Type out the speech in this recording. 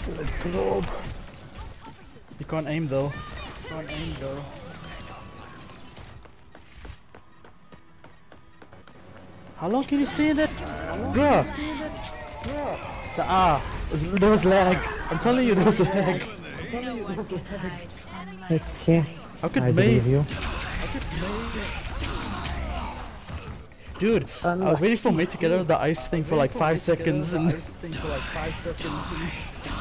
Let's go. You can't aim though. How long can you stay in that? Bruh! There was lag. I'm telling you there was lag. Okay. How could I May... believe you. Dude, I was waiting for May to get out of the ice thing for like 5 seconds and...